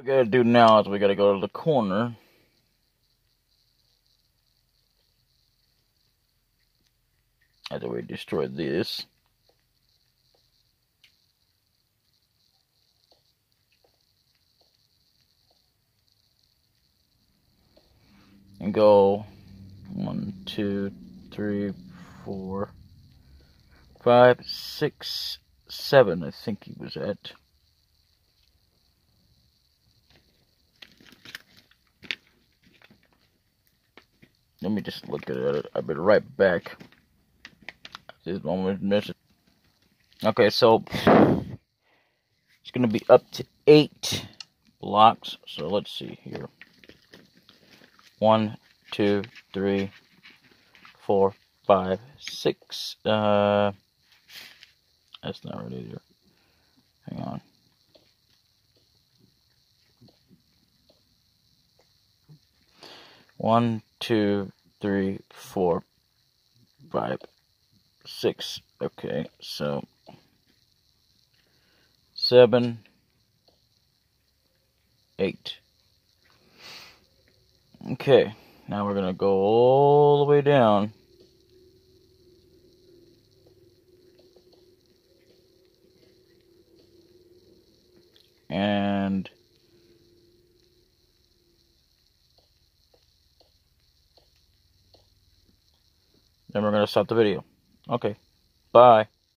we gotta do now is we gotta go to the corner. After we destroy this. And go 1, 2, 3, 4, 5, 6, 7, I think he was at. Let me just look at it. I'll be right back. This moment missing. Okay, so it's gonna be up to 8 blocks. So let's see here. 1, 2, 3, 4, 5, 6. That's not right either. Hang on. One, 2, 3, 4, 5, 6. Okay, so 7, 8. Okay, now we're gonna go all the way down. And then we're gonna stop the video. Okay, bye.